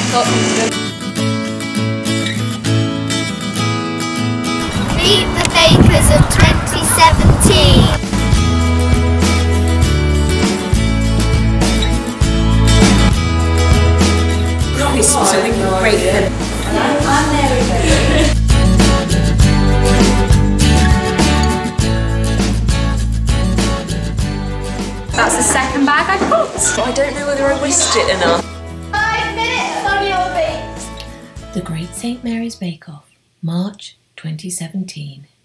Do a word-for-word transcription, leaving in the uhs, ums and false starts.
got confident. Meet the bakers of twenty seventeen. Crisps, I think are great for... I'm there again. That's the second bag I got. I don't know whether I whisked it enough. Five minutes on your feet. The Great Saint Mary's Bake Off, March twenty seventeen.